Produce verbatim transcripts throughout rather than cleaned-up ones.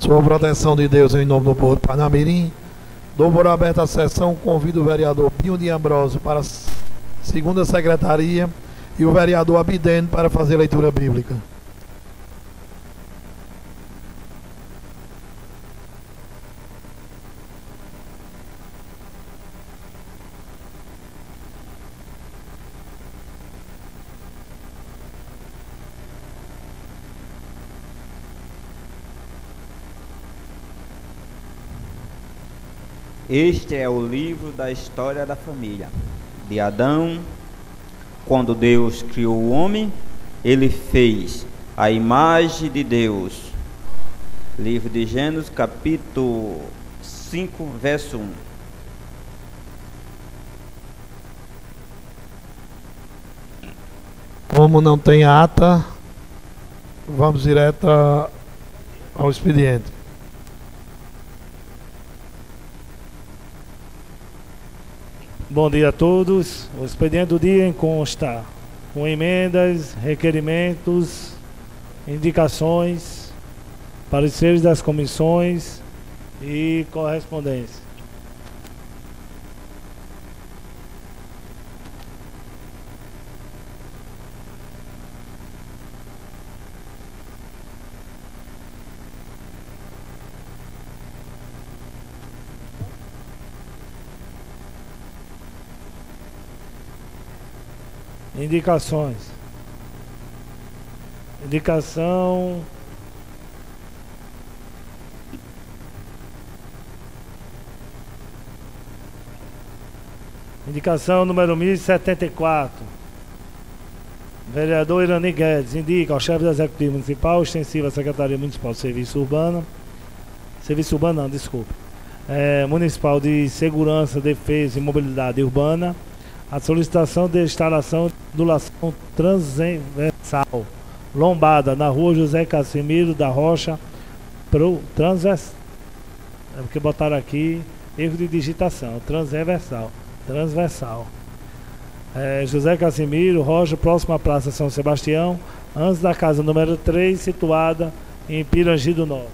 Sob a proteção de Deus, em nome do povo de Parnamirim, dou por aberta a sessão, convido o vereador Pinho de Ambrosio para a segunda secretaria e o vereador Abidene para fazer leitura bíblica. Este é o livro da história da família de Adão. Quando Deus criou o homem, ele fez a imagem de Deus. Livro de Gênesis, capítulo cinco, verso um. Como não tem ata, vamos direto ao expediente. Bom dia a todos. O expediente do dia consta com emendas, requerimentos, indicações, pareceres das comissões e correspondência. Indicações. Indicação Indicação número mil e setenta e quatro. Vereador Irani Guedes indica ao chefe do Executivo Municipal, extensiva à Secretaria Municipal de Serviço Urbano, Serviço Urbano não, desculpa, é, Municipal de Segurança, Defesa e Mobilidade Urbana, a solicitação de instalação de ondulação transversal lombada na rua José Casimiro da Rocha pro transversal. É porque botaram aqui erro de digitação, transversal, transversal. É, José Casimiro Rocha, próximo à Praça São Sebastião, antes da casa número três, situada em Pirangi do Norte.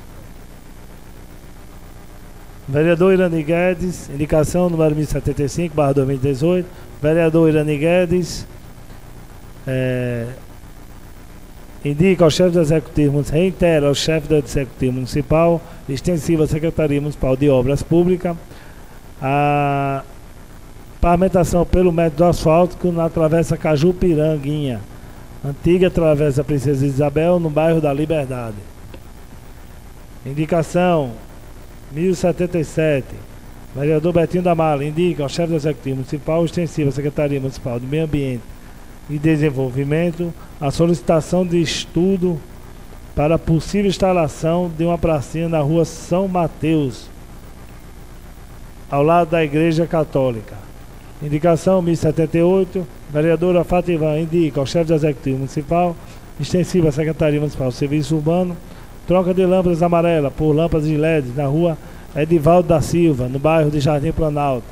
Vereador Irani Guedes, indicação número mil e setenta e cinco, barra dois mil e dezoito. Vereador Irani Guedes é, indica ao chefe do Executivo Municipal, reitera ao chefe do Executivo Municipal, extensiva à Secretaria Municipal de Obras Públicas, a pavimentação pelo método asfáltico na travessa Cajupiranguinha, antiga travessa Princesa Isabel, no bairro da Liberdade. Indicação mil e setenta e sete. Vereador Betinho da Mala indica ao chefe do Executivo Municipal, extensiva à Secretaria Municipal de Meio Ambiente e Desenvolvimento, a solicitação de estudo para a possível instalação de uma pracinha na rua São Mateus, ao lado da Igreja Católica. Indicação mil e setenta e oito. Vereadora Fativan indica ao chefe do Executivo Municipal, extensiva à Secretaria Municipal de Serviço Urbano, troca de lâmpadas amarelas por lâmpadas de L E D na rua Edivaldo da Silva, no bairro de Jardim Planalto.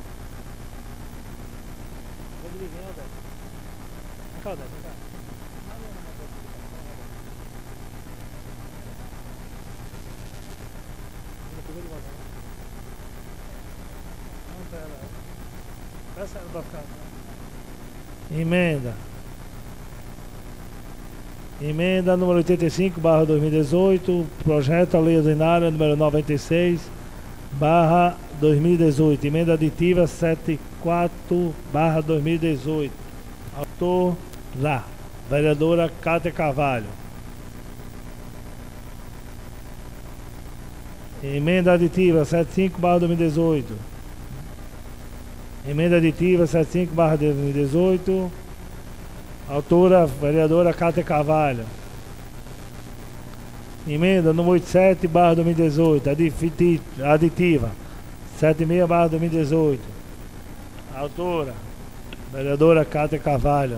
Emenda. Emenda número oitenta e cinco, barra dois mil e dezoito, projeto a lei ordinária número noventa e seis, barra dois mil e dezoito, emenda aditiva setenta e quatro, barra dois mil e dezoito. Autor lá, vereadora Cátia Carvalho. Emenda aditiva setenta e cinco, barra dois mil e dezoito. Emenda aditiva setenta e cinco, barra dois mil e dezoito. Autora, vereadora Cátia Carvalho. Emenda número oitenta e sete, barra dois mil e dezoito, aditiva setenta e seis, barra dois mil e dezoito. Autora, vereadora Cátia Carvalho.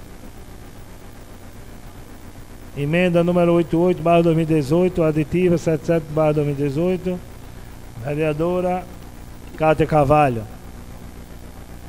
Emenda número oitenta e oito, barra dois mil e dezoito, aditiva setenta e sete, barra dois mil e dezoito. Vereadora Cátia Carvalho.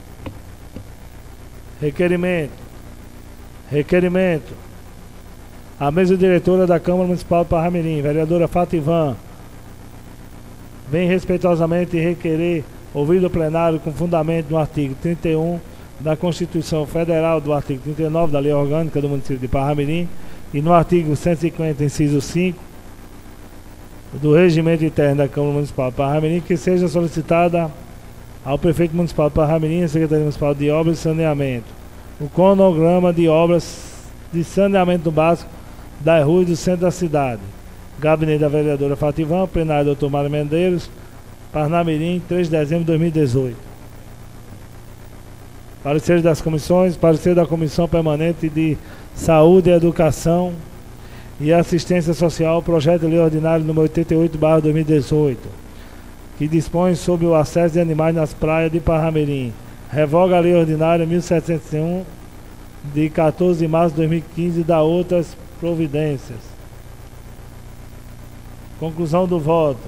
Requerimento. Requerimento. A mesa diretora da Câmara Municipal de Parnamirim, vereadora Fativan, vem respeitosamente requerer, ouvido o plenário com fundamento no artigo trinta e um da Constituição Federal, do artigo trinta e nove da Lei Orgânica do município de Parnamirim e no artigo cento e cinquenta, inciso cinco, do Regimento Interno da Câmara Municipal de Parnamirim, que seja solicitada ao Prefeito Municipal de Parnamirim e Secretaria Municipal de Obras e Saneamento o cronograma de obras de saneamento básico das ruas do centro da cidade. Gabinete da vereadora Fativan, plenário doutor Mário Medeiros, Parnamirim, três de dezembro de dois mil e dezoito. Parecer das comissões, parecer da Comissão Permanente de Saúde e Educação e Assistência Social, projeto de lei ordinário número oitenta e oito barra dois mil e dezoito, que dispõe sobre o acesso de animais nas praias de Parnamirim. Revoga a lei ordinária mil setecentos e um de quatorze de março de dois mil e quinze e dá outras providências. Conclusão do voto.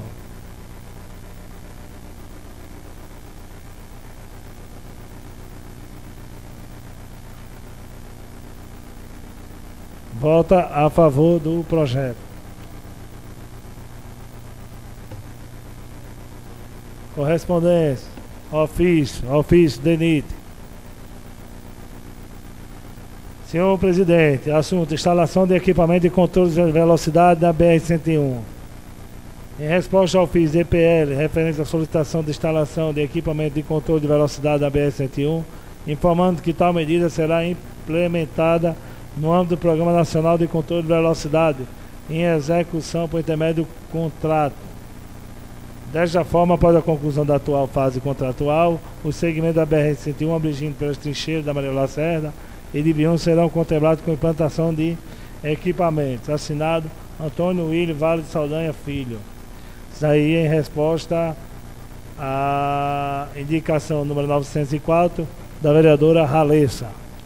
Vota a favor do projeto. Correspondência. Ofício. Ofício. DENIT. Senhor Presidente, assunto: instalação de equipamento de controle de velocidade na B R cento e um. Em resposta ao ofício D P L, referente à solicitação de instalação de equipamento de controle de velocidade na B R cento e um, informando que tal medida será implementada no âmbito do Programa Nacional de Controle de Velocidade, em execução por intermédio do contrato. Desta forma, após a conclusão da atual fase contratual, o segmento da B R cento e um, abrangido pelas trincheiras da Maria Lacerda e de Bion, serão contemplados com implantação de equipamentos. Assinado Antônio Willi Vale de Saldanha Filho. Isso aí em resposta à indicação número novecentos e quatro da vereadora Ralessa.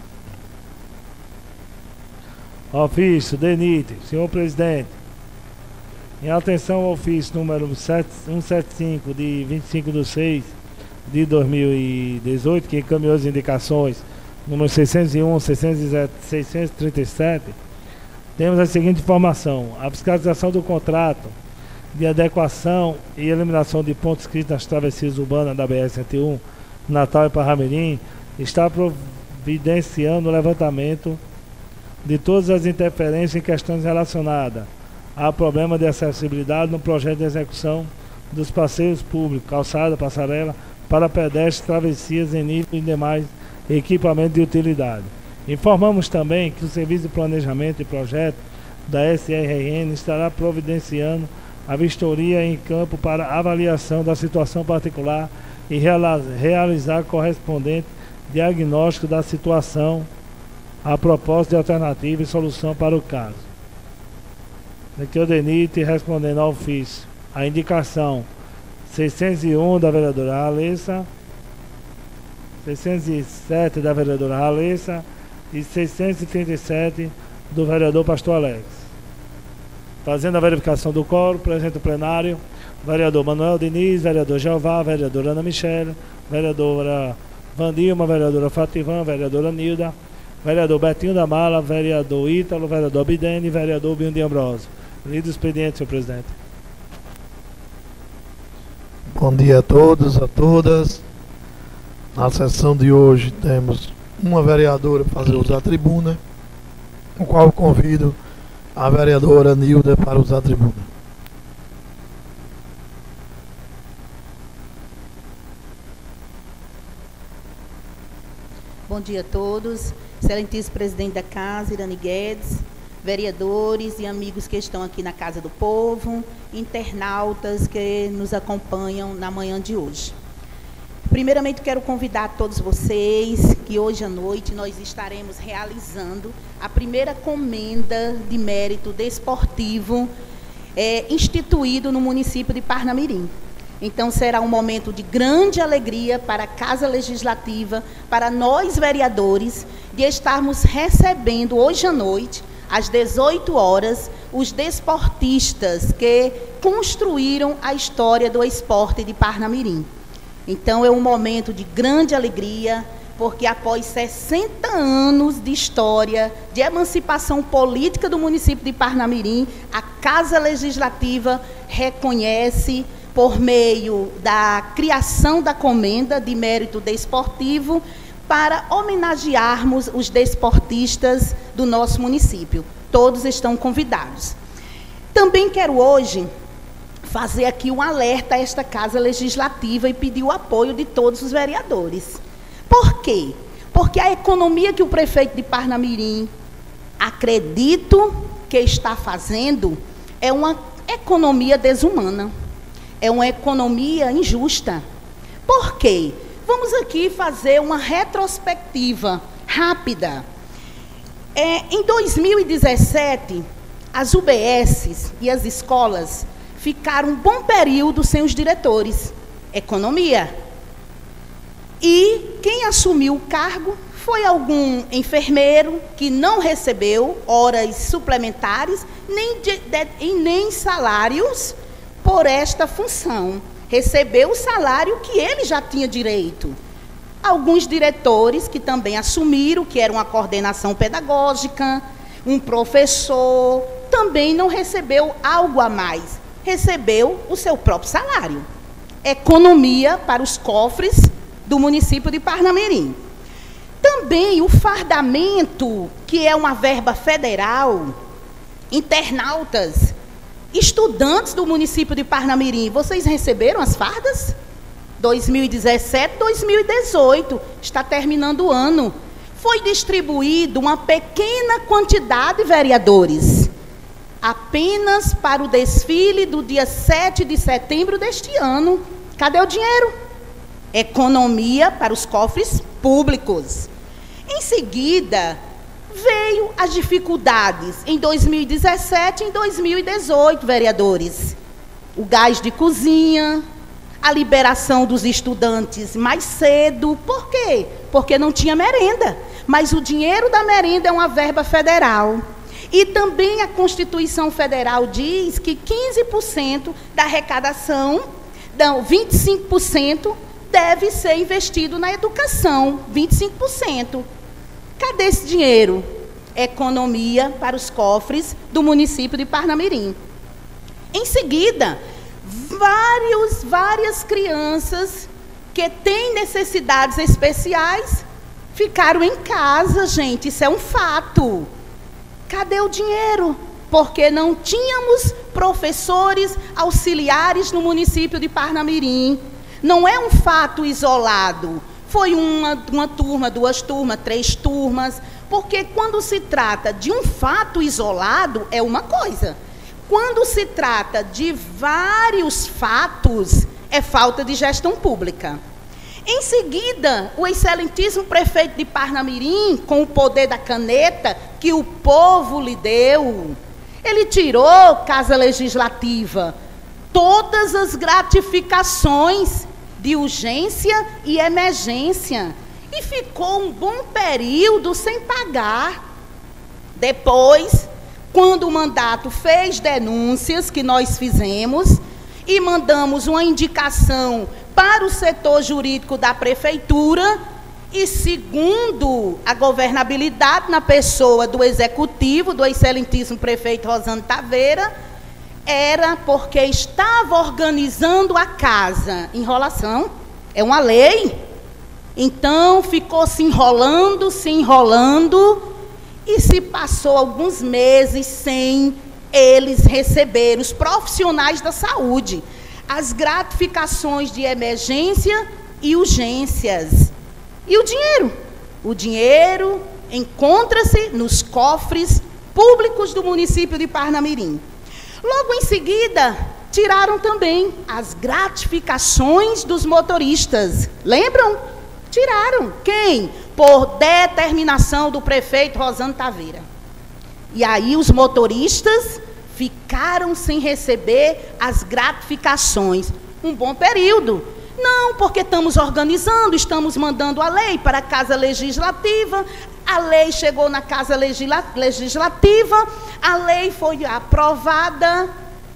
Ofício DENIT. Senhor Presidente, em atenção ao ofício número cento e setenta e cinco de vinte e cinco de seis de dois mil e dezoito, que encaminhou as indicações número seiscentos e um, seiscentos e trinta e sete, temos a seguinte informação: a fiscalização do contrato de adequação e eliminação de pontos críticos nas travessias urbanas da B R cento e um, Natal e Parnamirim, está providenciando o levantamento de todas as interferências e questões relacionadas a problema de acessibilidade no projeto de execução dos passeios públicos, calçada, passarela, para pedestres, travessias em nível e demais equipamentos de utilidade. Informamos também que o Serviço de Planejamento e Projeto da S R N estará providenciando a vistoria em campo para avaliação da situação particular e realizar correspondente diagnóstico da situação, a proposta de alternativa e solução para o caso. Aqui o DENIT respondendo ao ofício. A indicação seiscentos e um da vereadora Ralessa, seiscentos e sete da vereadora Ralessa e seiscentos e trinta e sete do vereador Pastor Alex. Fazendo a verificação do quórum, presente o plenário, vereador Manuel Diniz, vereador Jeová, vereadora Ana Michele, vereadora Vandilma, vereadora Fativan, vereadora Nilda, vereador Betinho da Mala, vereador Ítalo, vereador Bidene e vereador Binho de Ambrosio. Lido o expediente, senhor presidente. Bom dia a todos, a todas. Na sessão de hoje temos uma vereadora para fazer uso da tribuna, o qual convido a vereadora Nilda para usar a tribuna. Bom dia a todos. Excelentíssimo presidente da Casa, Irani Guedes, vereadores e amigos que estão aqui na Casa do Povo, internautas que nos acompanham na manhã de hoje. Primeiramente, quero convidar todos vocês que hoje à noite nós estaremos realizando a primeira comenda de mérito desportivo é, instituído no município de Parnamirim. Então, será um momento de grande alegria para a Casa Legislativa, para nós vereadores, de estarmos recebendo hoje à noite, às dezoito horas, os desportistas que construíram a história do esporte de Parnamirim. Então, é um momento de grande alegria, porque após sessenta anos de história de emancipação política do município de Parnamirim, a Casa Legislativa reconhece, por meio da criação da Comenda de Mérito Desportivo, para homenagearmos os desportistas do nosso município. Todos estão convidados. Também quero hoje fazer aqui um alerta a esta Casa Legislativa e pedir o apoio de todos os vereadores. Por quê? Porque a economia que o prefeito de Parnamirim, acredito que está fazendo, é uma economia desumana. É uma economia injusta. Por quê? Vamos aqui fazer uma retrospectiva rápida. É, em dois mil e dezessete, as U B Ss e as escolas ficaram um bom período sem os diretores. Economia. E quem assumiu o cargo foi algum enfermeiro que não recebeu horas suplementares, nem, de, de, e nem salários por esta função. Recebeu o salário que ele já tinha direito. Alguns diretores que também assumiram, que era uma coordenação pedagógica, um professor, também não recebeu algo a mais. Recebeu o seu próprio salário. Economia para os cofres do município de Parnamirim. Também o fardamento, que é uma verba federal, internautas, estudantes do município de Parnamirim, vocês receberam as fardas? dois mil e dezessete, dois mil e dezoito, está terminando o ano. Foi distribuído uma pequena quantidade, vereadores, apenas para o desfile do dia sete de setembro deste ano. Cadê o dinheiro? Economia para os cofres públicos. Em seguida, veio as dificuldades em dois mil e dezessete e em dois mil e dezoito, vereadores. O gás de cozinha, a liberação dos estudantes mais cedo. Por quê? Porque não tinha merenda. Mas o dinheiro da merenda é uma verba federal. E também a Constituição Federal diz que quinze por cento da arrecadação, não, vinte e cinco por cento deve ser investido na educação. vinte e cinco por cento. Cadê esse dinheiro? Economia para os cofres do município de Parnamirim. Em seguida, vários, várias crianças que têm necessidades especiais ficaram em casa, gente. Isso é um fato. Cadê o dinheiro? Porque não tínhamos professores auxiliares no município de Parnamirim. Não é um fato isolado. Foi uma, uma turma, duas turmas, três turmas. Porque quando se trata de um fato isolado, é uma coisa. Quando se trata de vários fatos, é falta de gestão pública. Em seguida, o excelentíssimo prefeito de Parnamirim, com o poder da caneta que o povo lhe deu, ele tirou, Casa Legislativa, todas as gratificações de urgência e emergência e ficou um bom período sem pagar. Depois, quando o mandato fez denúncias que nós fizemos e mandamos uma indicação para o setor jurídico da prefeitura e segundo a governabilidade na pessoa do executivo, do excelentíssimo prefeito Rosane Taveira, era porque estava organizando a casa. Enrolação, é uma lei. Então, ficou se enrolando, se enrolando, e se passou alguns meses sem eles receberem, os profissionais da saúde, as gratificações de emergência e urgências. E o dinheiro? O dinheiro encontra-se nos cofres públicos do município de Parnamirim. Logo em seguida, tiraram também as gratificações dos motoristas. Lembram? Tiraram. Quem? Por determinação do prefeito Rosane Taveira. E aí os motoristas ficaram sem receber as gratificações. Um bom período. Não, porque estamos organizando, estamos mandando a lei para a Casa Legislativa, a lei chegou na Casa Legisla- Legislativa, a lei foi aprovada,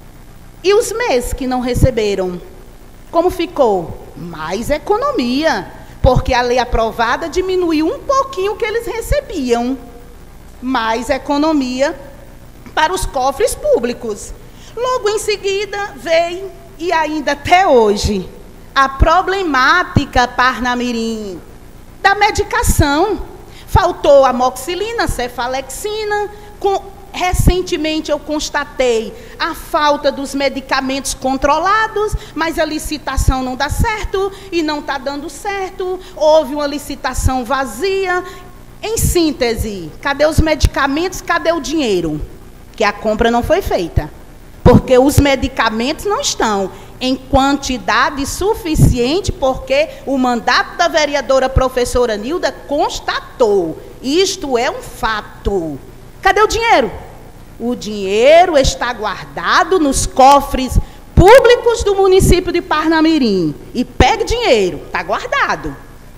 e os meses que não receberam, como ficou? Mais economia, porque a lei aprovada diminuiu um pouquinho o que eles recebiam. Mais economia para os cofres públicos. Logo em seguida veio, e ainda até hoje, a problemática Parnamirim da medicação. Faltou amoxicilina, cefalexina. Com, recentemente eu constatei a falta dos medicamentos controlados, mas a licitação não dá certo e não está dando certo. Houve uma licitação vazia. Em síntese, cadê os medicamentos, cadê o dinheiro? Que a compra não foi feita. Porque os medicamentos não estão em quantidade suficiente, porque o mandato da vereadora professora Nilda constatou. Isto é um fato. Cadê o dinheiro? O dinheiro está guardado nos cofres públicos do município de Parnamirim. E pegue dinheiro, está guardado.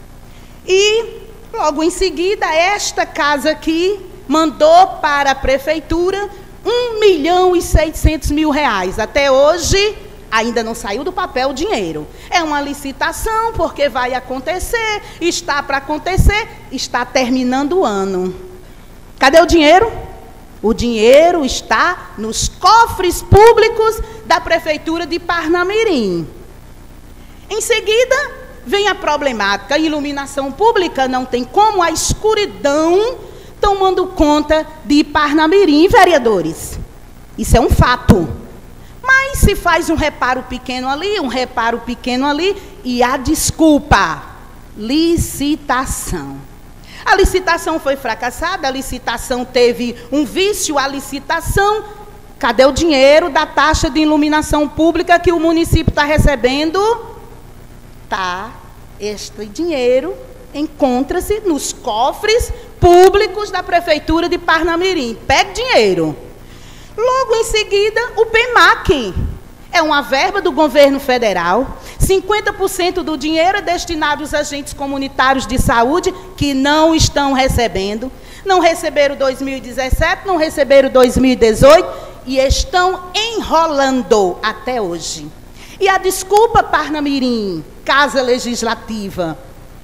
E logo em seguida, esta casa aqui mandou para a prefeitura um milhão e seiscentos mil reais. Até hoje, ainda não saiu do papel o dinheiro. É uma licitação, porque vai acontecer, está para acontecer, está terminando o ano. Cadê o dinheiro? O dinheiro está nos cofres públicos da prefeitura de Parnamirim. Em seguida, vem a problemática, a iluminação pública não tem como, a escuridão tomando conta de Parnamirim, vereadores. Isso é um fato. Mas se faz um reparo pequeno ali, um reparo pequeno ali, e a desculpa, licitação. A licitação foi fracassada, a licitação teve um vício, a licitação, cadê o dinheiro da taxa de iluminação pública que o município está recebendo? Tá, este dinheiro encontra-se nos cofres públicos da prefeitura de Parnamirim. Pegue dinheiro. Logo em seguida, o PEMAC. É uma verba do governo federal. cinquenta por cento do dinheiro é destinado aos agentes comunitários de saúde que não estão recebendo. Não receberam dois mil e dezessete, não receberam dois mil e dezoito e estão enrolando até hoje. E a desculpa, Parnamirim, Casa Legislativa,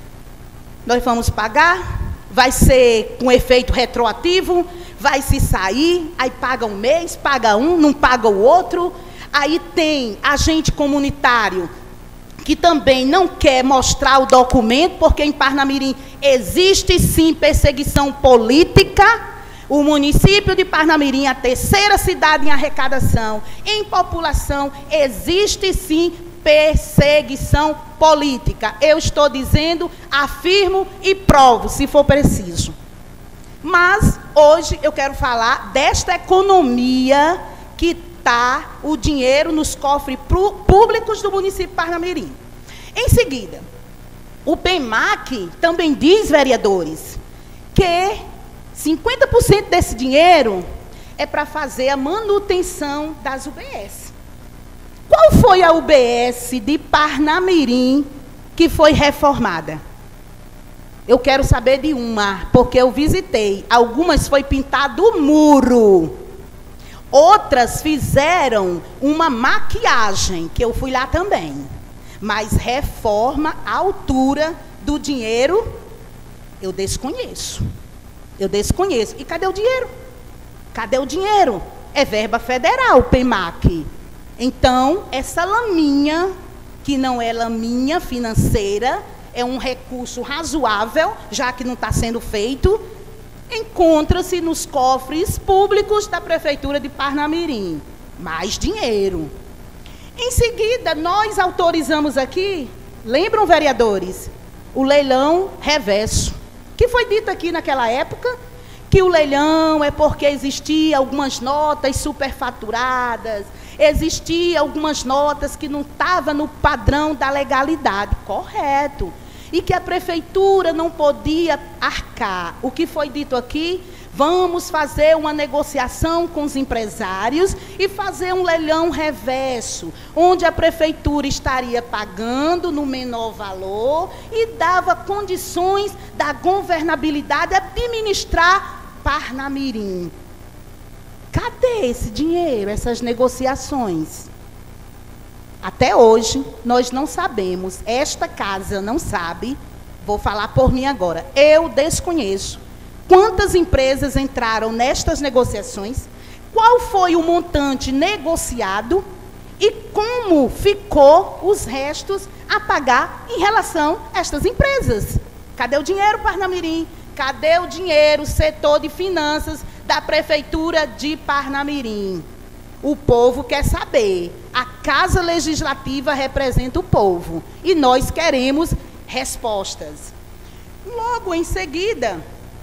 nós vamos pagar, vai ser com efeito retroativo, vai se sair, aí paga um mês, paga um, não paga o outro. Aí tem agente comunitário que também não quer mostrar o documento, porque em Parnamirim existe sim perseguição política. O município de Parnamirim, a terceira cidade em arrecadação, em população, existe sim perseguição política. Eu estou dizendo, afirmo e provo, se for preciso. Mas hoje eu quero falar desta economia que está o dinheiro nos cofres públicos do município de Parnamirim. Em seguida, o PEMAC também diz, vereadores, que cinquenta por cento desse dinheiro é para fazer a manutenção das U B S. Qual foi a U B S de Parnamirim que foi reformada? Eu quero saber de uma, porque eu visitei. Algumas foi pintado o muro. Outras fizeram uma maquiagem, que eu fui lá também. Mas reforma à altura do dinheiro, eu desconheço. Eu desconheço. E cadê o dinheiro? Cadê o dinheiro? É verba federal, PEMAC. Então, essa laminha, que não é laminha financeira, é um recurso razoável, já que não está sendo feito, encontra-se nos cofres públicos da prefeitura de Parnamirim. Mais dinheiro. Em seguida, nós autorizamos aqui, lembram, vereadores, o leilão reverso, que foi dito aqui naquela época, que o leilão é porque existiam algumas notas superfaturadas, existiam algumas notas que não estavam no padrão da legalidade, correto, e que a prefeitura não podia arcar. O que foi dito aqui? Vamos fazer uma negociação com os empresários e fazer um leilão reverso, onde a prefeitura estaria pagando no menor valor e dava condições da governabilidade a administrar Parnamirim. Cadê esse dinheiro, essas negociações? Até hoje, nós não sabemos, esta casa não sabe, vou falar por mim agora, eu desconheço quantas empresas entraram nestas negociações, qual foi o montante negociado e como ficou os restos a pagar em relação a estas empresas. Cadê o dinheiro, Parnamirim? Cadê o dinheiro, setor de finanças da Prefeitura de Parnamirim? O povo quer saber. A Casa Legislativa representa o povo e nós queremos respostas. Logo em seguida,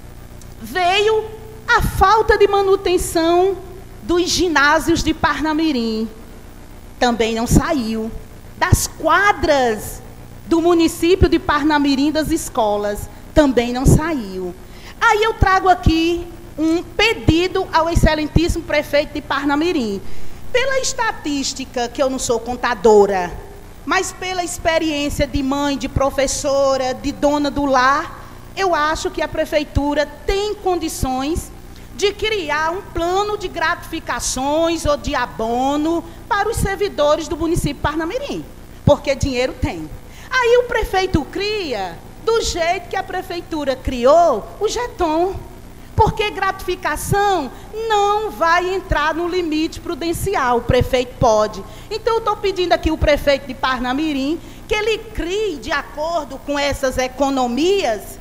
veio a falta de manutenção dos ginásios de Parnamirim. Também não saiu. Das quadras do município de Parnamirim, das escolas, também não saiu. Aí eu trago aqui um pedido ao excelentíssimo prefeito de Parnamirim. Pela estatística, que eu não sou contadora, mas pela experiência de mãe, de professora, de dona do lar, eu acho que a prefeitura tem condições de criar um plano de gratificações ou de abono para os servidores do município de Parnamirim, porque dinheiro tem. Aí o prefeito cria, do jeito que a prefeitura criou, o jeton, porque gratificação não vai entrar no limite prudencial, o prefeito pode. Então eu estou pedindo aqui ao prefeito de Parnamirim que ele crie, de acordo com essas economias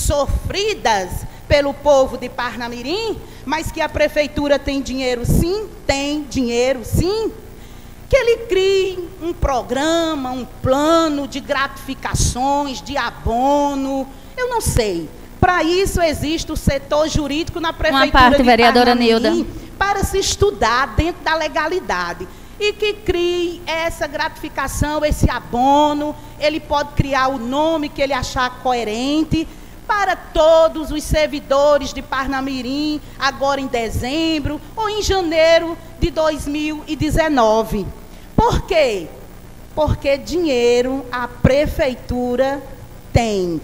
sofridas pelo povo de Parnamirim, mas que a prefeitura tem dinheiro sim, tem dinheiro sim, que ele crie um programa, um plano de gratificações, de abono, eu não sei. Para isso existe o setor jurídico na prefeitura Uma parte, de vereadora Parnamirim, Nilda, para se estudar dentro da legalidade. E que crie essa gratificação, esse abono, ele pode criar o nome que ele achar coerente, para todos os servidores de Parnamirim, agora em dezembro ou em janeiro de dois mil e dezenove. Por quê? Porque dinheiro a prefeitura tem.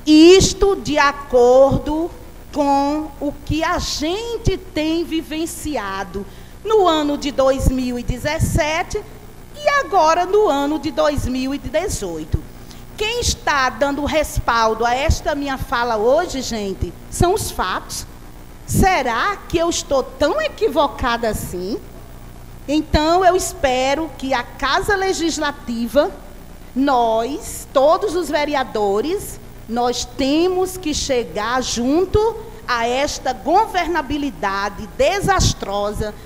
Isto de acordo com o que a gente tem vivenciado no ano de dois mil e dezessete e agora no ano de dois mil e dezoito. Quem está dando respaldo a esta minha fala hoje, gente, são os fatos. Será que eu estou tão equivocada assim? Então, eu espero que a Casa Legislativa, nós, todos os vereadores, nós temos que chegar junto a esta governabilidade desastrosa,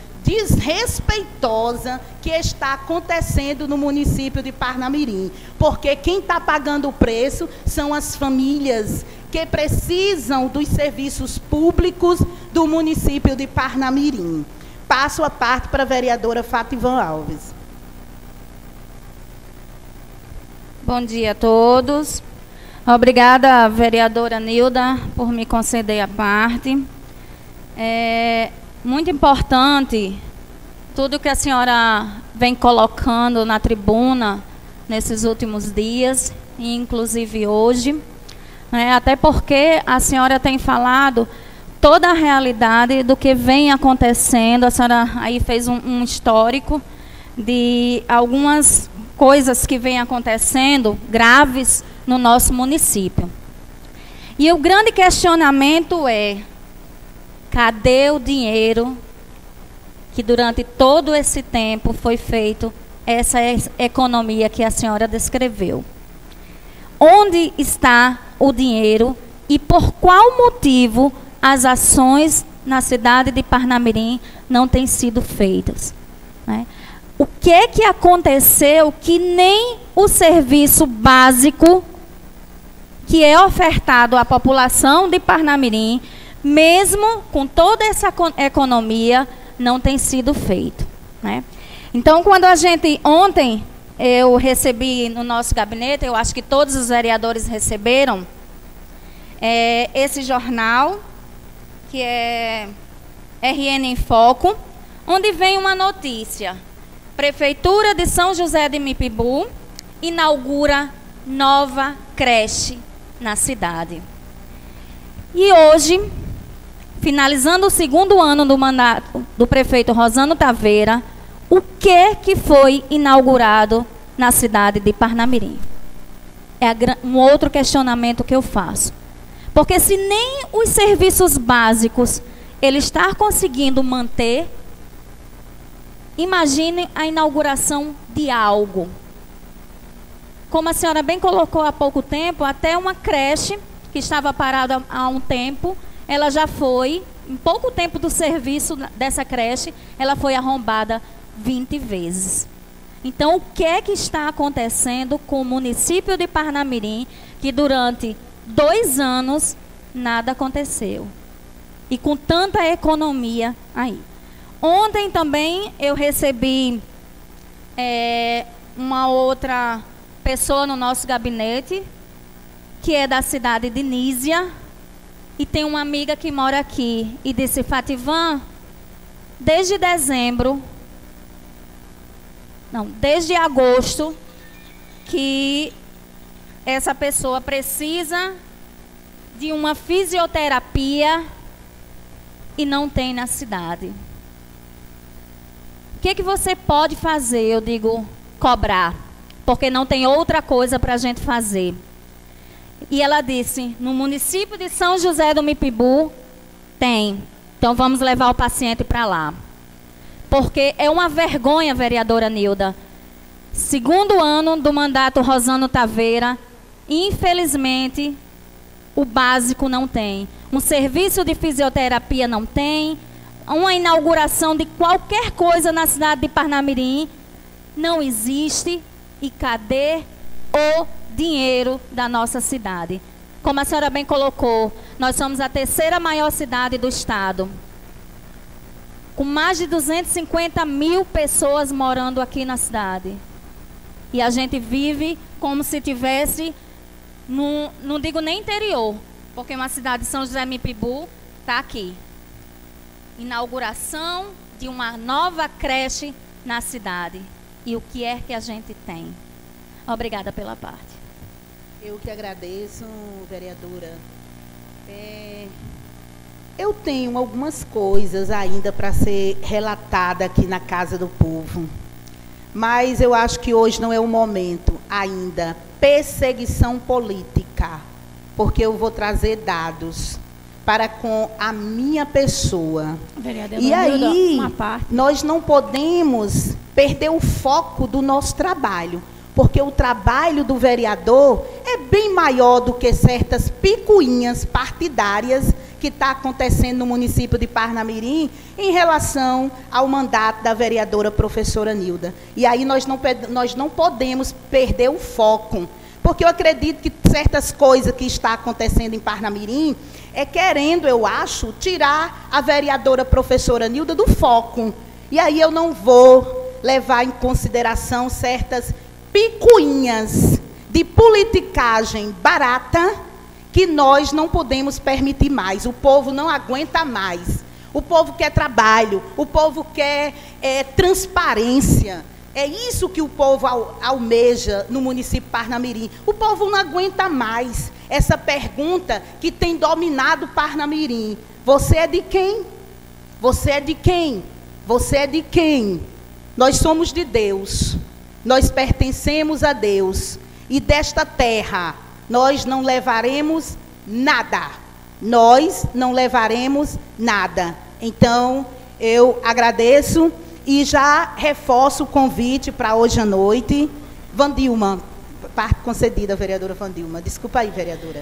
desrespeitosa que está acontecendo no município de Parnamirim. Porque quem está pagando o preço são as famílias que precisam dos serviços públicos do município de Parnamirim. Passo a parte para a vereadora Fátima Alves. bom dia a todos. Obrigada, vereadora Nilda, por me conceder a parte. É muito importante tudo que a senhora vem colocando na tribuna nesses últimos dias, inclusive hoje, né? Até porque a senhora tem falado toda a realidade do que vem acontecendo. A senhora aí fez um, um histórico de algumas coisas que vêm acontecendo graves no nosso município. E o grande questionamento é: cadê o dinheiro que durante todo esse tempo foi feito essa economia que a senhora descreveu? Onde está o dinheiro e por qual motivo as ações na cidade de Parnamirim não têm sido feitas, né? O que é que aconteceu que nem o serviço básico que é ofertado à população de Parnamirim, mesmo com toda essa economia, não tem sido feito, né? Então, quando a gente, ontem, eu recebi no nosso gabinete, eu acho que todos os vereadores receberam, é, esse jornal, que é R N em Foco, onde vem uma notícia: Prefeitura de São José de Mipibu inaugura nova creche na cidade. E hoje, finalizando o segundo ano do mandato do prefeito Rosano Taveira, o que que foi inaugurado na cidade de Parnamirim? É a, um outro questionamento que eu faço. Porque se nem os serviços básicos ele está conseguindo manter, imagine a inauguração de algo. Como a senhora bem colocou há pouco tempo, até uma creche que estava parada há um tempo, ela já foi, em pouco tempo do serviço dessa creche, ela foi arrombada vinte vezes. Então, o que é que está acontecendo com o município de Parnamirim, que durante dois anos nada aconteceu? E com tanta economia aí. Ontem também eu recebi é, uma outra pessoa no nosso gabinete, que é da cidade de Nísia, e tem uma amiga que mora aqui, e disse: Fativan, desde dezembro, não, desde agosto, que essa pessoa precisa de uma fisioterapia e não tem na cidade. O que, que você pode fazer? Eu digo, cobrar, porque não tem outra coisa para a gente fazer. E ela disse, no município de São José do Mipibu, tem. Então vamos levar o paciente para lá. Porque é uma vergonha, vereadora Nilda. Segundo ano do mandato Rosano Taveira, infelizmente, o básico não tem. Um serviço de fisioterapia não tem. Uma inauguração de qualquer coisa na cidade de Parnamirim não existe. E cadê o dinheiro da nossa cidade? Como a senhora bem colocou, nós somos a terceira maior cidade do estado, com mais de duzentas e cinquenta mil pessoas morando aqui na cidade. E a gente vive como se tivesse, num, não digo nem interior, porque uma cidade de São José Mipibu está aqui. Inauguração de uma nova creche na cidade. E o que é que a gente tem? Obrigada pela parte. Eu que agradeço, vereadora. É, eu tenho algumas coisas ainda para ser relatada aqui na Casa do Povo, mas eu acho que hoje não é o momento ainda. Perseguição política, porque eu vou trazer dados para com a minha pessoa. Vereadora, e aí, uma parte. Nós não podemos perder o foco do nosso trabalho, porque o trabalho do vereador é bem maior do que certas picuinhas partidárias que está acontecendo no município de Parnamirim em relação ao mandato da vereadora professora Nilda. E aí nós não, nós não podemos perder o foco, porque eu acredito que certas coisas que está acontecendo em Parnamirim é querendo, eu acho, tirar a vereadora professora Nilda do foco. E aí eu não vou levar em consideração certas picuinhas de politicagem barata que nós não podemos permitir mais. O povo não aguenta mais. O povo quer trabalho, o povo quer é, transparência. É isso que o povo almeja no município de Parnamirim. O povo não aguenta mais essa pergunta que tem dominado Parnamirim. Você é de quem? Você é de quem? Você é de quem? Nós somos de Deus. Nós pertencemos a Deus. E desta terra, nós não levaremos nada. Nós não levaremos nada. Então, eu agradeço e já reforço o convite para hoje à noite. Vandilma, parte concedida, vereadora Vandilma. Desculpa aí, vereadora.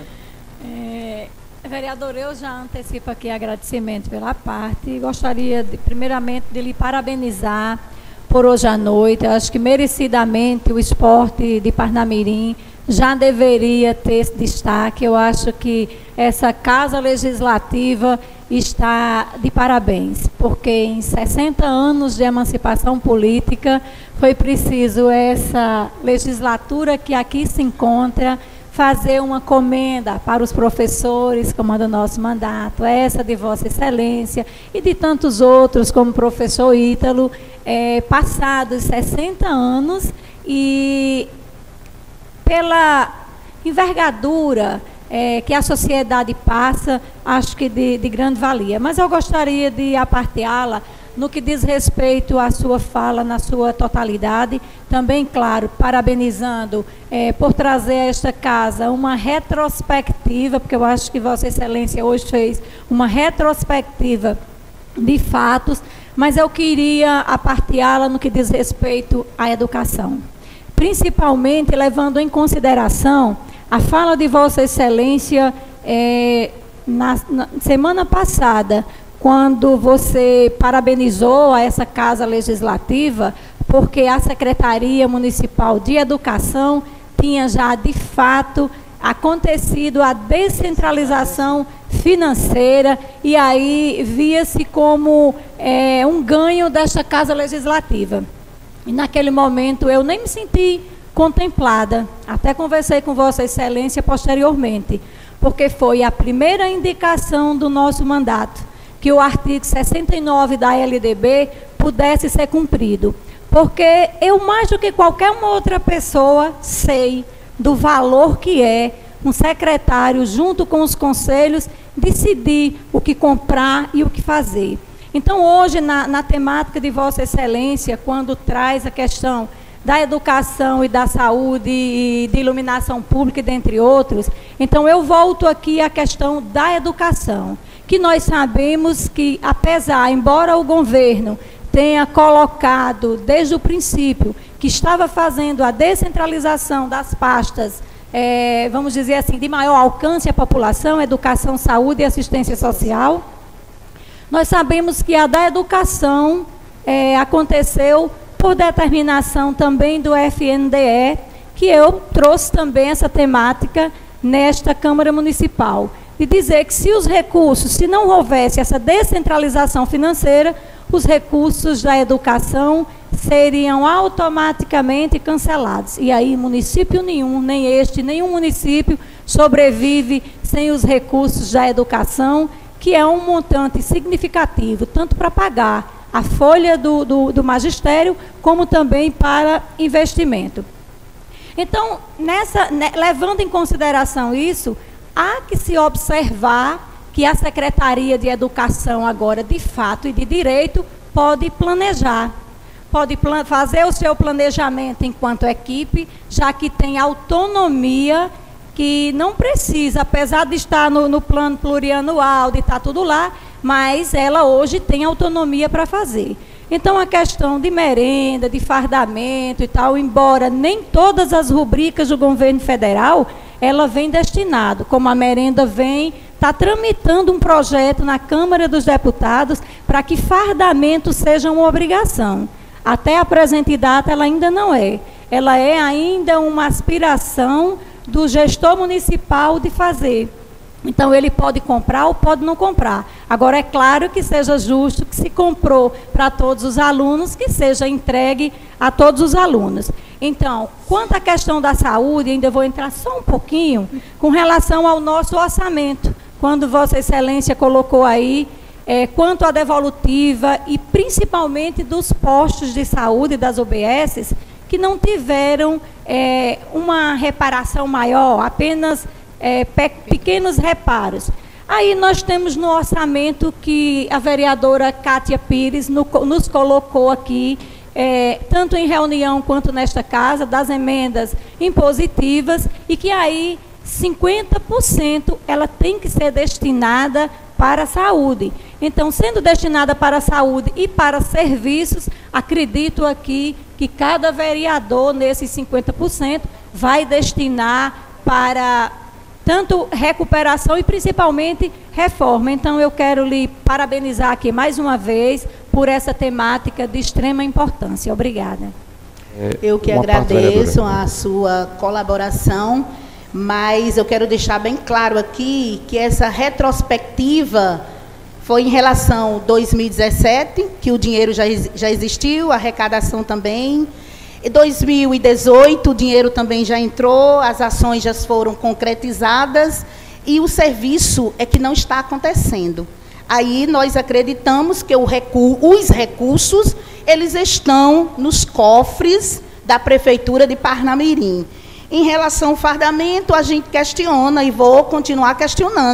É, vereadora, eu já antecipo aqui agradecimento pela parte e gostaria, de, primeiramente, de lhe parabenizar por hoje à noite. Eu acho que merecidamente o esporte de Parnamirim já deveria ter esse destaque. Eu acho que essa Casa Legislativa está de parabéns, porque em sessenta anos de emancipação política foi preciso essa legislatura que aqui se encontra fazer uma comenda para os professores, como do nosso mandato, essa de Vossa Excelência e de tantos outros, como o professor Ítalo, é, passados sessenta anos e pela envergadura é, que a sociedade passa, acho que de, de grande valia. Mas eu gostaria de aparteá-la no que diz respeito à sua fala na sua totalidade. Também, claro, parabenizando é, por trazer a esta casa uma retrospectiva, porque eu acho que Vossa Excelência hoje fez uma retrospectiva de fatos, mas eu queria aparteá-la no que diz respeito à educação. Principalmente levando em consideração a fala de Vossa Excelência é, na, na semana passada, quando você parabenizou a essa Casa Legislativa, porque a Secretaria Municipal de Educação tinha já, de fato, acontecido a descentralização financeira, e aí via-se como é, um ganho desta Casa Legislativa. E naquele momento eu nem me senti contemplada, até conversei com Vossa Excelência posteriormente, porque foi a primeira indicação do nosso mandato, que o artigo sessenta e nove da L D B pudesse ser cumprido. Porque eu, mais do que qualquer uma outra pessoa, sei do valor que é um secretário, junto com os conselhos, decidir o que comprar e o que fazer. Então, hoje, na, na temática de Vossa Excelência, quando traz a questão da educação e da saúde e de iluminação pública, dentre outros, então eu volto aqui à questão da educação, que nós sabemos que, apesar, embora o governo tenha colocado desde o princípio que estava fazendo a descentralização das pastas, é, vamos dizer assim, de maior alcance à população, educação, saúde e assistência social, nós sabemos que a da educação é, aconteceu por determinação também do F N D E, que eu trouxe também essa temática nesta Câmara Municipal, de dizer que se os recursos, se não houvesse essa descentralização financeira, os recursos da educação seriam automaticamente cancelados. E aí município nenhum, nem este, nenhum município sobrevive sem os recursos da educação, que é um montante significativo, tanto para pagar a folha do, do, do magistério, como também para investimento. Então, nessa, né, levando em consideração isso, há que se observar que a Secretaria de Educação agora, de fato e de direito, pode planejar, pode plan fazer o seu planejamento enquanto equipe, já que tem autonomia, que não precisa, apesar de estar no, no plano plurianual, de estar tudo lá, mas ela hoje tem autonomia para fazer. Então, a questão de merenda, de fardamento e tal, embora nem todas as rubricas do governo federal, ela vem destinado, como a merenda vem, está tramitando um projeto na Câmara dos Deputados para que fardamento seja uma obrigação. Até a presente data, ela ainda não é. Ela é ainda uma aspiração do gestor municipal de fazer. Então, ele pode comprar ou pode não comprar. Agora, é claro que seja justo que se comprou para todos os alunos, que seja entregue a todos os alunos. Então, quanto à questão da saúde, ainda vou entrar só um pouquinho com relação ao nosso orçamento. Quando Vossa Excelência colocou aí, é, quanto à devolutiva e principalmente dos postos de saúde das U B S, que não tiveram é, uma reparação maior, apenas é, pe pequenos reparos. Aí nós temos no orçamento que a vereadora Cátia Pires no, nos colocou aqui, é, tanto em reunião quanto nesta casa, das emendas impositivas, e que aí cinquenta por cento ela tem que ser destinada para a saúde. Então, sendo destinada para a saúde e para serviços, acredito aqui que cada vereador, nesses cinquenta por cento, vai destinar para tanto recuperação e principalmente reforma. Então, eu quero lhe parabenizar aqui mais uma vez por essa temática de extrema importância. Obrigada. Eu que agradeço a sua colaboração, mas eu quero deixar bem claro aqui que essa retrospectiva foi em relação a dois mil e dezessete, que o dinheiro já, já existiu, a arrecadação também. Em dois mil e dezoito, o dinheiro também já entrou, as ações já foram concretizadas e o serviço é que não está acontecendo. Aí nós acreditamos que o recu os recursos, eles estão nos cofres da Prefeitura de Parnamirim. Em relação ao fardamento, a gente questiona e vou continuar questionando,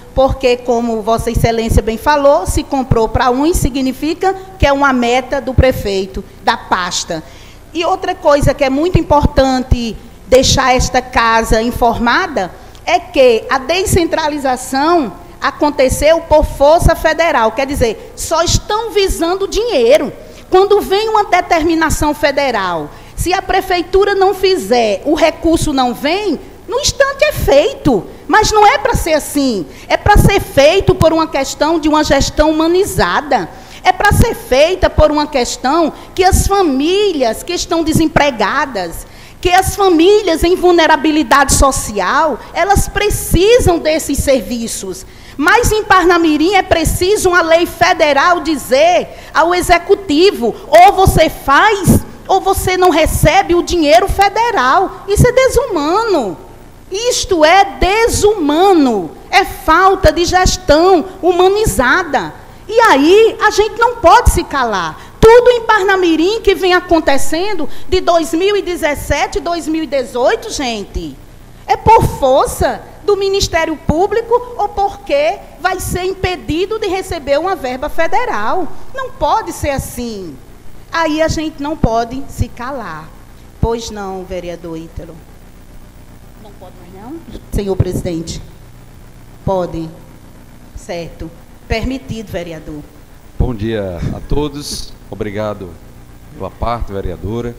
porque, como Vossa Excelência bem falou, se comprou para uns, significa que é uma meta do prefeito, da pasta. E outra coisa que é muito importante deixar esta casa informada é que a descentralização aconteceu por força federal, quer dizer, só estão visando dinheiro. Quando vem uma determinação federal, se a prefeitura não fizer, o recurso não vem, no instante é feito. Mas não é para ser assim. É para ser feito por uma questão de uma gestão humanizada. É para ser feita por uma questão que as famílias que estão desempregadas, que as famílias em vulnerabilidade social, elas precisam desses serviços. Mas em Parnamirim é preciso uma lei federal dizer ao executivo, ou você faz, ou você não recebe o dinheiro federal. Isso é desumano. Isto é desumano. É falta de gestão humanizada. E aí a gente não pode se calar. Tudo em Parnamirim que vem acontecendo de dois mil e dezessete, dois mil e dezoito, gente, é por força do Ministério Público ou porque vai ser impedido de receber uma verba federal. Não pode ser assim. Aí a gente não pode se calar. Pois não, vereador Ítalo? Não pode mais não, senhor presidente? Pode. Certo. Permitido, vereador. Bom dia a todos. Obrigado pela parte, vereadora.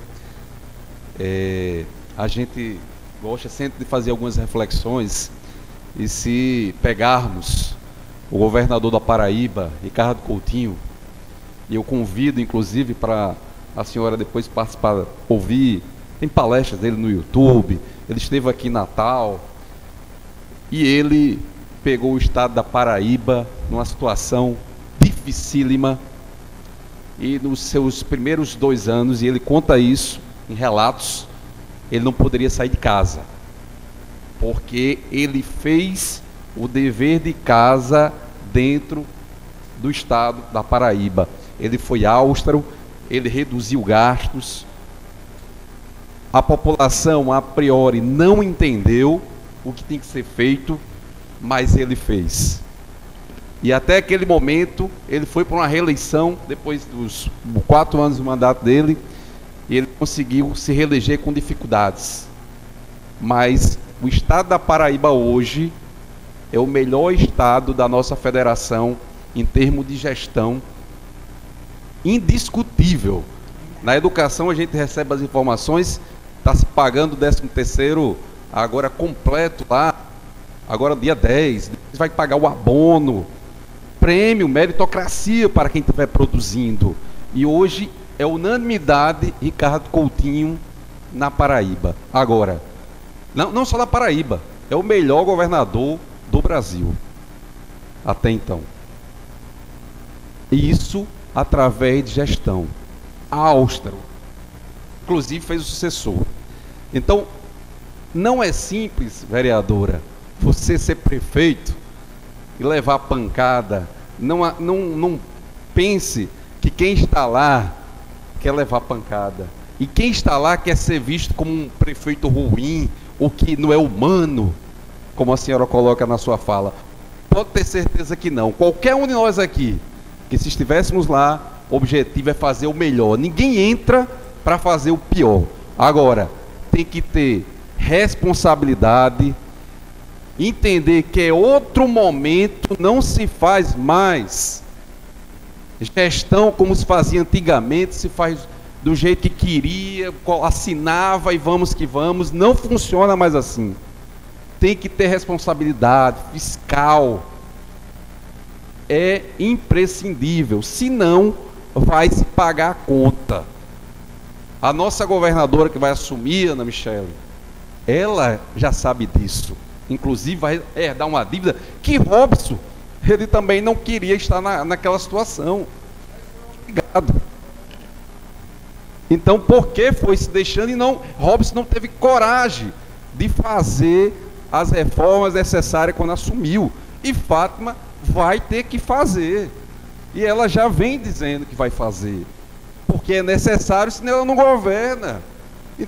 É, a gente gosta sempre de fazer algumas reflexões, e se pegarmos o governador da Paraíba, Ricardo Coutinho, e eu convido inclusive para a senhora depois participar, ouvir, tem palestras dele no YouTube, ele esteve aqui em Natal, e ele pegou o estado da Paraíba numa situação dificílima, e nos seus primeiros dois anos, e ele conta isso em relatos, ele não poderia sair de casa, porque ele fez o dever de casa dentro do estado da Paraíba. Ele foi austero, ele reduziu gastos. A população, a priori, não entendeu o que tem que ser feito, mas ele fez. E até aquele momento, ele foi para uma reeleição, depois dos quatro anos do mandato dele, e ele conseguiu se reeleger com dificuldades. Mas o estado da Paraíba hoje é o melhor estado da nossa federação em termos de gestão, indiscutível. Na educação a gente recebe as informações, está se pagando o décimo terceiro agora completo lá, agora dia dez, vai pagar o abono, prêmio, meritocracia para quem estiver produzindo. E hoje é unanimidade Ricardo Coutinho na Paraíba. Agora, não, não só na Paraíba, é o melhor governador do Brasil até então. E isso através de gestão. Austero, inclusive fez o sucessor. Então, não é simples, vereadora, você ser prefeito e levar pancada. Não, não, não pense que quem está lá quer levar pancada. E quem está lá quer ser visto como um prefeito ruim, ou que não é humano, como a senhora coloca na sua fala. Pode ter certeza que não. Qualquer um de nós aqui, que se estivéssemos lá, o objetivo é fazer o melhor. Ninguém entra para fazer o pior. Agora, tem que ter responsabilidade, entender que é outro momento, não se faz mais gestão como se fazia antigamente, se faz do jeito que queria, assinava e vamos que vamos. Não funciona mais assim. Tem que ter responsabilidade fiscal. É imprescindível, senão vai se pagar a conta. A nossa governadora que vai assumir, Ana Michele, ela já sabe disso. Inclusive vai herdar uma dívida que Robson, ele também não queria estar na, naquela situação. Obrigado. Então, por que foi se deixando e não, Robson não teve coragem de fazer as reformas necessárias quando assumiu. E Fátima vai ter que fazer. E ela já vem dizendo que vai fazer. Porque é necessário, senão ela não governa. E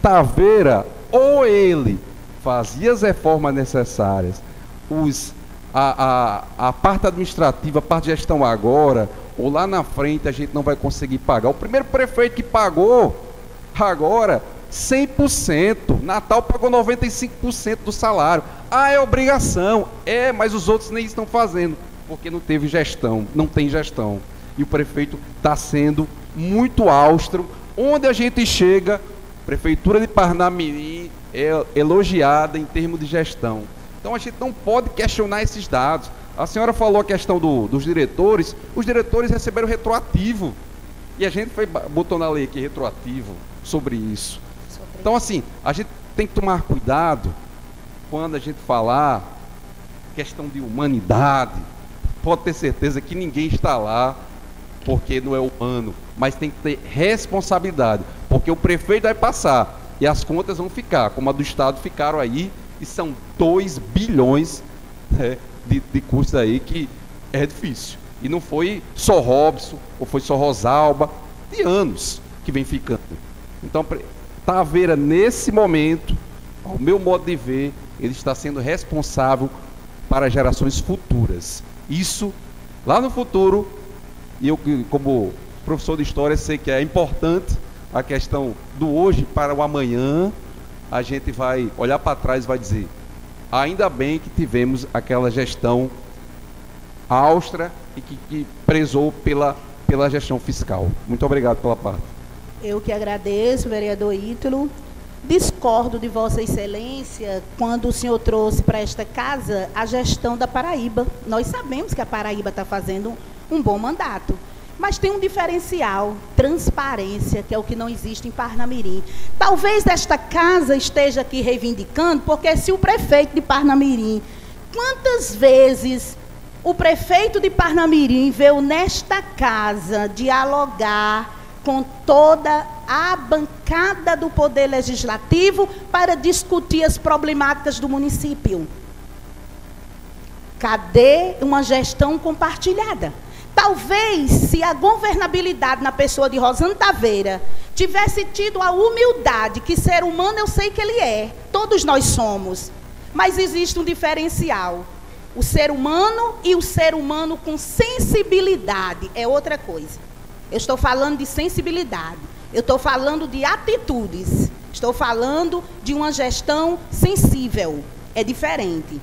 Taveira, ou ele fazia as reformas necessárias, os, a, a, a parte administrativa, a parte de gestão agora, ou lá na frente a gente não vai conseguir pagar. O primeiro prefeito que pagou agora cem por cento, Natal pagou noventa e cinco por cento do salário. Ah, é obrigação. É, mas os outros nem estão fazendo, porque não teve gestão, não tem gestão. E o prefeito está sendo muito austro. Onde a gente chega, Prefeitura de Parnamirim é elogiada em termos de gestão. Então a gente não pode questionar esses dados. A senhora falou a questão do, dos diretores. Os diretores receberam retroativo. E a gente foi, botou na lei aqui retroativo sobre isso. Então assim, a gente tem que tomar cuidado quando a gente falar questão de humanidade. Pode ter certeza que ninguém está lá porque não é humano, mas tem que ter responsabilidade, porque o prefeito vai passar e as contas vão ficar, como a do Estado ficaram aí, e são dois bilhões, né, de, de custos aí, que é difícil. E não foi só Robson, ou foi só Rosalba, de anos que vem ficando. Então, Taveira, nesse momento, ao meu modo de ver, ele está sendo responsável para gerações futuras. Isso, lá no futuro, e eu, como professor de história, sei que é importante a questão do hoje para o amanhã. A gente vai olhar para trás e vai dizer, ainda bem que tivemos aquela gestão austera e que, que prezou pela, pela gestão fiscal. Muito obrigado pela parte. Eu que agradeço, vereador Ítalo. Discordo de Vossa Excelência quando o senhor trouxe para esta casa a gestão da Paraíba. Nós sabemos que a Paraíba está fazendo um bom mandato, mas tem um diferencial, transparência, que é o que não existe em Parnamirim. Talvez esta casa esteja aqui reivindicando, porque se o prefeito de Parnamirim, quantas vezes o prefeito de Parnamirim veio nesta casa dialogar com toda a bancada do Poder Legislativo para discutir as problemáticas do município? Cadê uma gestão compartilhada? Talvez, se a governabilidade na pessoa de Rosângela Taveira tivesse tido a humildade, que ser humano eu sei que ele é, todos nós somos, mas existe um diferencial. O ser humano e o ser humano com sensibilidade é outra coisa. Eu estou falando de sensibilidade, eu estou falando de atitudes, estou falando de uma gestão sensível, é diferente.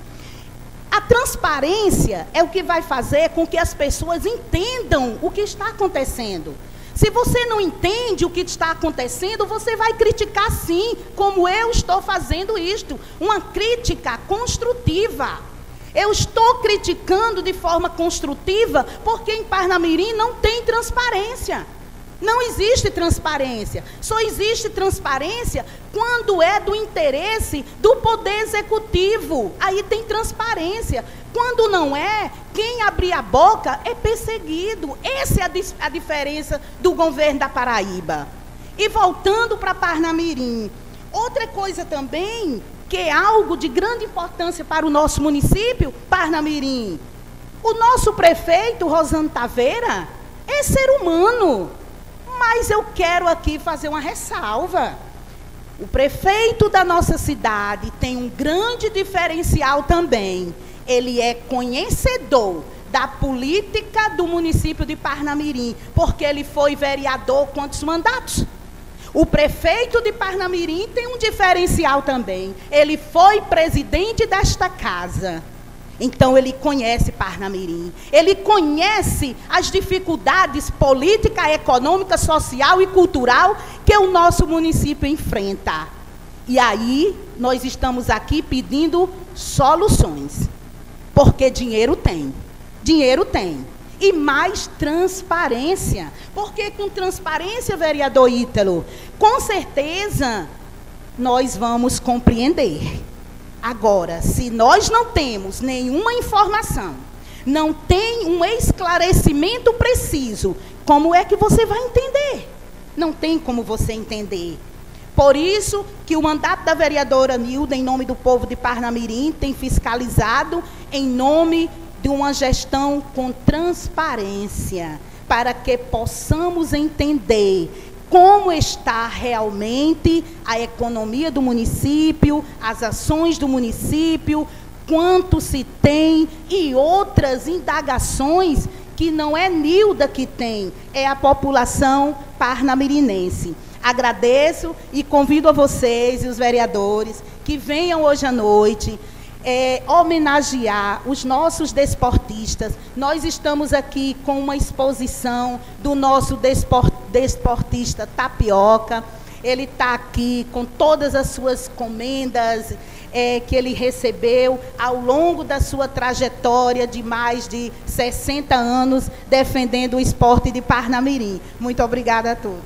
A transparência é o que vai fazer com que as pessoas entendam o que está acontecendo. Se você não entende o que está acontecendo, você vai criticar sim, como eu estou fazendo isto, uma crítica construtiva. Eu estou criticando de forma construtiva porque em Parnamirim não tem transparência. Não existe transparência. Só existe transparência quando é do interesse do Poder Executivo. Aí tem transparência. Quando não é, quem abrir a boca é perseguido. Essa é a, a diferença do governo da Paraíba. E voltando para Parnamirim, outra coisa também, que é algo de grande importância para o nosso município, Parnamirim. O nosso prefeito, Rosângela Taveira, é ser humano. Mas eu quero aqui fazer uma ressalva. O prefeito da nossa cidade tem um grande diferencial também. Ele é conhecedor da política do município de Parnamirim, porque ele foi vereador quantos mandatos? O prefeito de Parnamirim tem um diferencial também. Ele foi presidente desta casa. Então, ele conhece Parnamirim. Ele conhece as dificuldades política, econômica, social e cultural que o nosso município enfrenta. E aí, nós estamos aqui pedindo soluções. Porque dinheiro tem. Dinheiro tem. E mais transparência. Porque com transparência, vereador Ítalo, com certeza, nós vamos compreender. Agora, se nós não temos nenhuma informação, não tem um esclarecimento preciso, como é que você vai entender? Não tem como você entender. Por isso que o mandato da vereadora Nilda, em nome do povo de Parnamirim, tem fiscalizado em nome de uma gestão com transparência, para que possamos entender como está realmente a economia do município, as ações do município, quanto se tem, e outras indagações que não é Nilda que tem, é a população parnamirinense. Agradeço e convido a vocês e os vereadores que venham hoje à noite é, homenagear os nossos desportistas. Nós estamos aqui com uma exposição do nosso desport, desportista Tapioca. Ele está aqui com todas as suas comendas é, que ele recebeu ao longo da sua trajetória de mais de sessenta anos defendendo o esporte de Parnamirim. Muito obrigada a todos.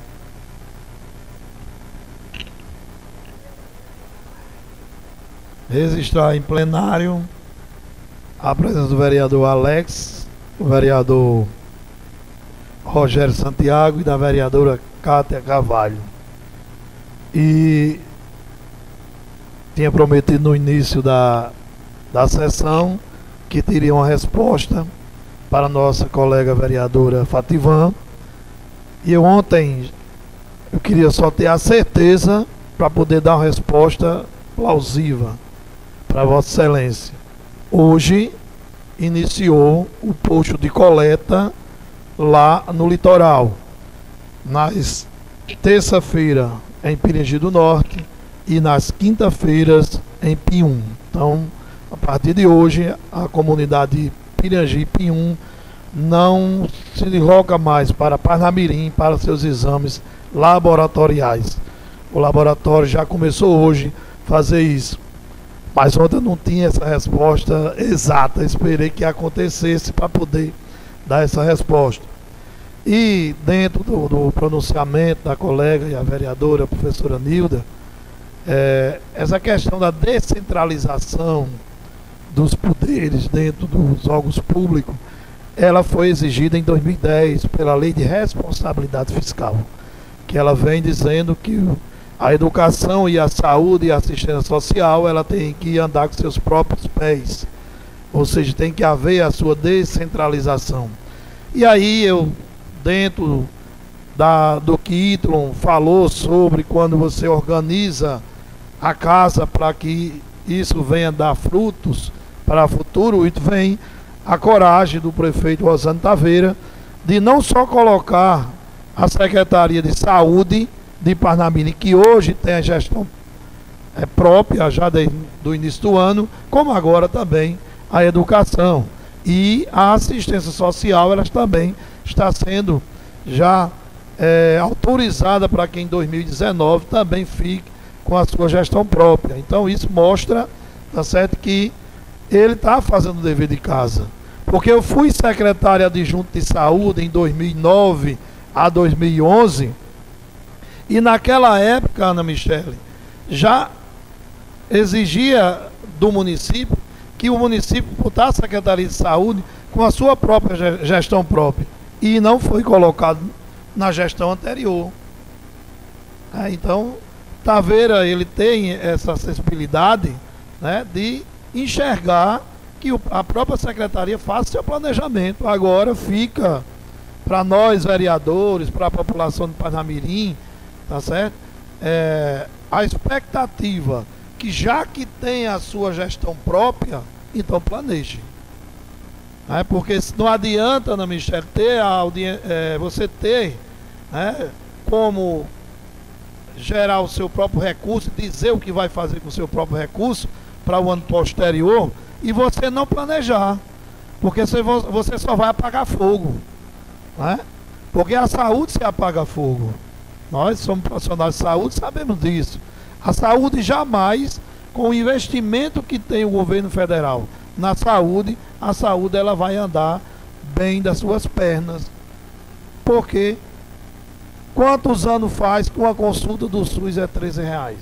Registrar em plenário a presença do vereador Alex, do vereador Rogério Santiago e da vereadora Cátia Carvalho. E tinha prometido no início da, da sessão que teria uma resposta para a nossa colega vereadora Fativan. E eu ontem eu queria só ter a certeza para poder dar uma resposta plausível para Vossa Excelência. Hoje iniciou o posto de coleta lá no litoral. Nas terça-feira em Pirangi do Norte e nas quinta-feiras em Pium. Então, a partir de hoje, a comunidade Pirangi e Pium não se desloca mais para Parnamirim para seus exames laboratoriais. O laboratório já começou hoje a fazer isso. Mas ontem eu não tinha essa resposta exata. Esperei que acontecesse para poder dar essa resposta. E dentro do, do pronunciamento da colega e a vereadora, a professora Nilda, é, essa questão da descentralização dos poderes dentro dos órgãos públicos, ela foi exigida em dois mil e dez pela Lei de Responsabilidade Fiscal, que ela vem dizendo que a educação e a saúde e a assistência social, ela tem que andar com seus próprios pés, ou seja, tem que haver a sua descentralização. E aí eu, dentro da, do que Itlon falou sobre quando você organiza a casa para que isso venha dar frutos para o futuro, isso vem a coragem do prefeito Rosane Taveira de não só colocar a Secretaria de Saúde de Parnamirim, que hoje tem a gestão é, própria já desde do início do ano, como agora também a educação e a assistência social, elas também está sendo já é, autorizada para que em dois mil e dezenove também fique com a sua gestão própria. Então isso mostra, tá certo, que ele está fazendo o dever de casa. Porque eu fui secretário adjunto de saúde em dois mil e nove a dois mil e onze, e naquela época, Ana Michele, já exigia do município que o município botasse a Secretaria de Saúde com a sua própria gestão própria. E não foi colocado na gestão anterior. É, então, Taveira, ele tem essa acessibilidade, né, de enxergar que o, a própria secretaria faça seu planejamento. Agora fica para nós, vereadores, para a população de Parnamirim, tá certo? É, a expectativa que já que tem a sua gestão própria, então planeje. É, porque não adianta, Ana Michele, ter a audiência, é, você ter, né, como gerar o seu próprio recurso, dizer o que vai fazer com o seu próprio recurso para o ano posterior e você não planejar, porque você só vai apagar fogo, né? Porque a saúde se apaga fogo. Nós somos profissionais de saúde, sabemos disso. A saúde jamais, com o investimento que tem o governo federal na saúde, a saúde ela vai andar bem das suas pernas. Porque quantos anos faz que uma consulta do SUS é treze reais?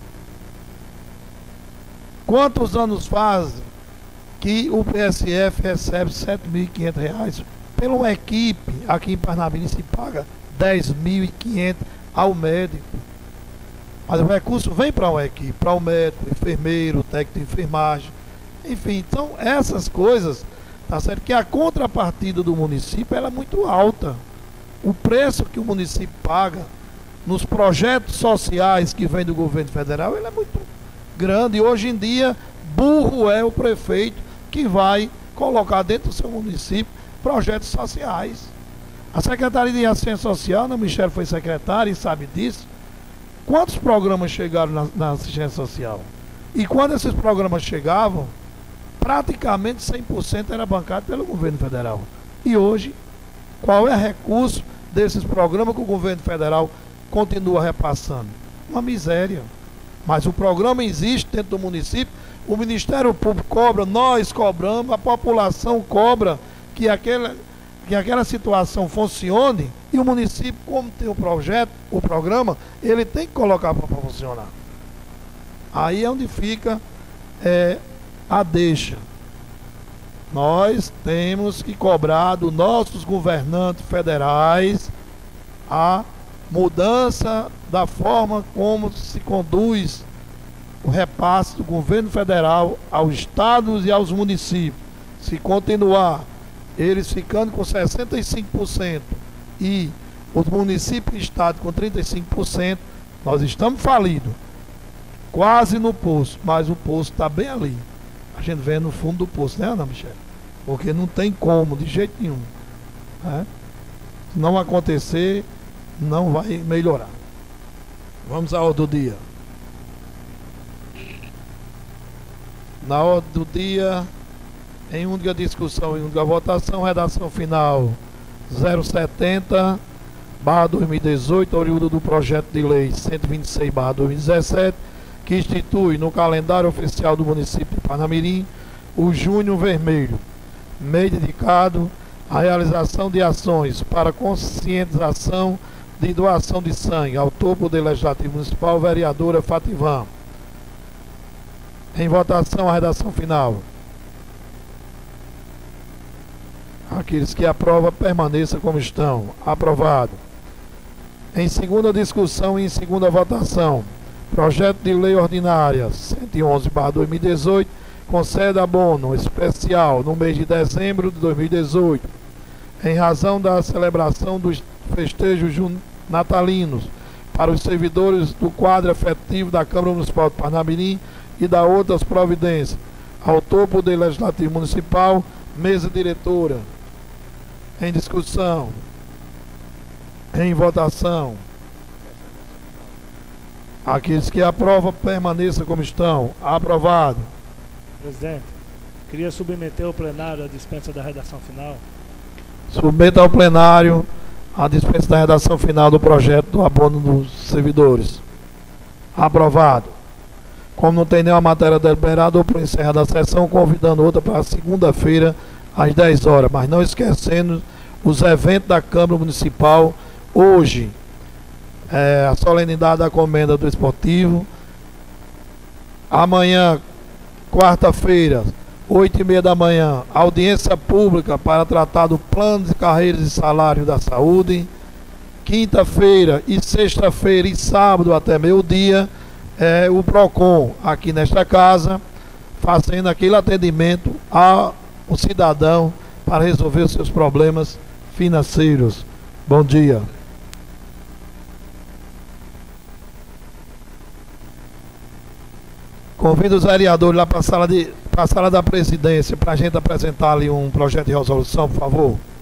Quantos anos faz que o P S F recebe sete mil e quinhentos reais? Pela uma equipe, aqui em Parnamirim se paga dez mil e quinhentos ao médico. Mas o recurso vem para uma equipe, para o médico, enfermeiro, técnico de enfermagem. Enfim, então essas coisas, tá certo? Que a contrapartida do município ela é muito alta. O preço que o município paga nos projetos sociais que vem do governo federal, ele é muito grande. E hoje em dia, Burro é o prefeito que vai colocar dentro do seu município projetos sociais. A Secretaria de Assistência Social, a Michele foi secretária e sabe disso. Quantos programas chegaram na, na assistência social? E quando esses programas chegavam, praticamente cem por cento era bancado pelo governo federal. E hoje, qual é o recurso desses programas que o governo federal continua repassando? Uma miséria. Mas o programa existe dentro do município, o Ministério Público cobra, nós cobramos, a população cobra que aquela, que aquela situação funcione, e o município, como tem o projeto, o programa, ele tem que colocar para funcionar. Aí é onde fica é, a deixa. Nós temos que cobrar dos nossos governantes federais a mudança da forma como se conduz o repasse do governo federal aos estados e aos municípios. Se continuar eles ficando com sessenta e cinco por cento e os municípios e estados com trinta e cinco por cento, nós estamos falidos. Quase no poço, mas o poço está bem ali. A gente vê no fundo do poço, né, Ana Michele? Porque não tem como, de jeito nenhum. Né? Se não acontecer, não vai melhorar. Vamos à ordem do dia. Na ordem do dia, em única discussão e única votação, redação final zero setenta barra dois mil e dezoito, oriundo do projeto de lei cento e vinte e seis barra dois mil e dezessete, que institui no calendário oficial do município de Parnamirim o Junho Vermelho, mês dedicado à realização de ações para conscientização de doação de sangue. Autor, Poder Legislativo Municipal, vereadora Fativan. Em votação, a redação final. Aqueles que aprovam, permaneçam como estão. Aprovado. Em segunda discussão e em segunda votação, projeto de lei ordinária cento e onze barra dois mil e dezoito concede abono especial no mês de dezembro de dois mil e dezoito, em razão da celebração dos festejos natalinos para os servidores do quadro efetivo da Câmara Municipal de Parnamirim e da outras providências. Autor, Poder Legislativo Municipal, mesa diretora. Em discussão. Em votação. Aqueles que aprovam, permaneçam como estão. Aprovado. Presidente, queria submeter ao plenário a dispensa da redação final. Submeta ao plenário a dispensa da redação final do projeto do abono dos servidores. Aprovado. Como não tem nenhuma matéria deliberada, ou por encerrar da sessão, convidando outra para segunda-feira, às dez horas. Mas não esquecendo os eventos da Câmara Municipal. Hoje, é, a solenidade da comenda do esportivo. Amanhã, quarta-feira, oito e meia da manhã, audiência pública para tratar do plano de carreiras e salário da saúde. Quinta-feira e sexta-feira e sábado até meio-dia, é, o PROCON aqui nesta casa, fazendo aquele atendimento ao cidadão para resolver os seus problemas financeiros. Bom dia. Convido os vereadores lá para a sala, de, para a sala da presidência para a gente apresentar ali um projeto de resolução, por favor.